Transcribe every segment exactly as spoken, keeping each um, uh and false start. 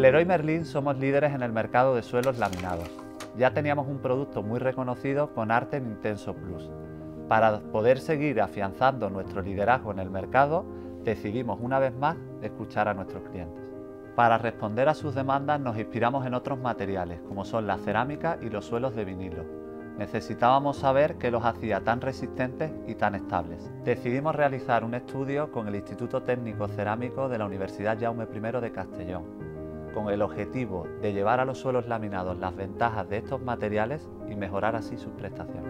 Leroy Merlin somos líderes en el mercado de suelos laminados. Ya teníamos un producto muy reconocido con Arte en Intenso Plus. Para poder seguir afianzando nuestro liderazgo en el mercado, decidimos una vez más escuchar a nuestros clientes. Para responder a sus demandas nos inspiramos en otros materiales, como son la cerámica y los suelos de vinilo. Necesitábamos saber qué los hacía tan resistentes y tan estables. Decidimos realizar un estudio con el Instituto Técnico Cerámico de la Universidad Jaume primero de Castellón, con el objetivo de llevar a los suelos laminados las ventajas de estos materiales y mejorar así sus prestaciones.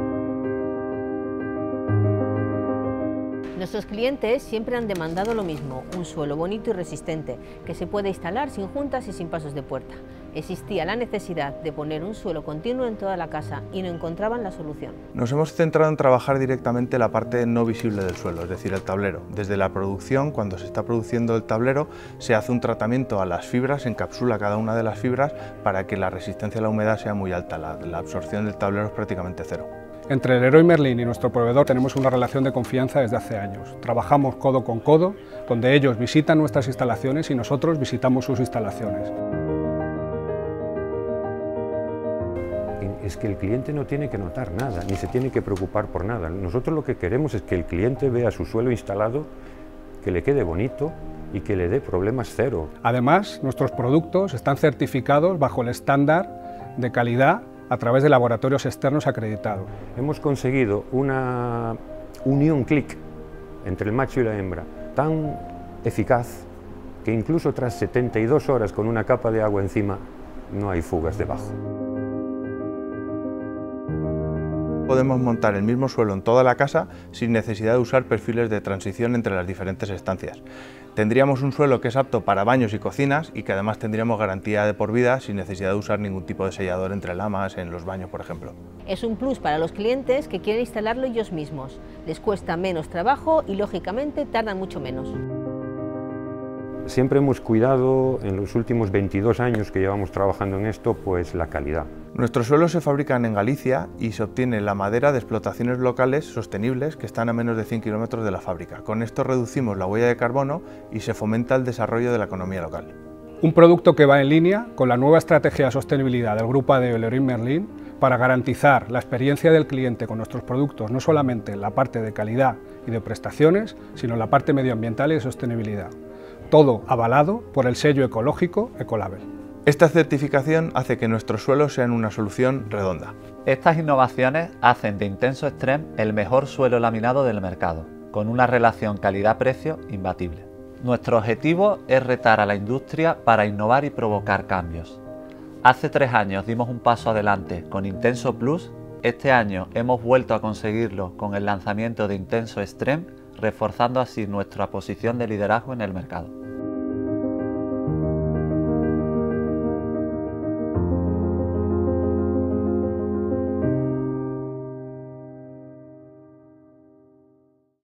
Nuestros clientes siempre han demandado lo mismo, un suelo bonito y resistente, que se puede instalar sin juntas y sin pasos de puerta. Existía la necesidad de poner un suelo continuo en toda la casa y no encontraban la solución. Nos hemos centrado en trabajar directamente la parte no visible del suelo, es decir, el tablero. Desde la producción, cuando se está produciendo el tablero, se hace un tratamiento a las fibras, se encapsula cada una de las fibras para que la resistencia a la humedad sea muy alta. La, la absorción del tablero es prácticamente cero. Entre Leroy Merlin y nuestro proveedor tenemos una relación de confianza desde hace años. Trabajamos codo con codo, donde ellos visitan nuestras instalaciones y nosotros visitamos sus instalaciones. Es que el cliente no tiene que notar nada, ni se tiene que preocupar por nada. Nosotros lo que queremos es que el cliente vea su suelo instalado, que le quede bonito y que le dé problemas cero. Además, nuestros productos están certificados bajo el estándar de calidad a través de laboratorios externos acreditados. Hemos conseguido una unión clic entre el macho y la hembra tan eficaz que incluso tras setenta y dos horas con una capa de agua encima no hay fugas debajo. Podemos montar el mismo suelo en toda la casa sin necesidad de usar perfiles de transición entre las diferentes estancias. Tendríamos un suelo que es apto para baños y cocinas y que además tendríamos garantía de por vida sin necesidad de usar ningún tipo de sellador entre lamas en los baños, por ejemplo. Es un plus para los clientes que quieren instalarlo ellos mismos. Les cuesta menos trabajo y lógicamente tardan mucho menos. Siempre hemos cuidado, en los últimos veintidós años que llevamos trabajando en esto, pues la calidad. Nuestros suelos se fabrican en Galicia y se obtiene la madera de explotaciones locales sostenibles que están a menos de cien kilómetros de la fábrica. Con esto reducimos la huella de carbono y se fomenta el desarrollo de la economía local. Un producto que va en línea con la nueva estrategia de sostenibilidad del grupo A D E O Leroy Merlin para garantizar la experiencia del cliente con nuestros productos, no solamente en la parte de calidad y de prestaciones, sino en la parte medioambiental y de sostenibilidad. Todo avalado por el sello ecológico Ecolabel. Esta certificación hace que nuestros suelos sean una solución redonda. Estas innovaciones hacen de Intenso Extreme el mejor suelo laminado del mercado, con una relación calidad-precio imbatible. Nuestro objetivo es retar a la industria para innovar y provocar cambios. Hace tres años dimos un paso adelante con Intenso Plus, este año hemos vuelto a conseguirlo con el lanzamiento de Intenso Extreme, reforzando así nuestra posición de liderazgo en el mercado.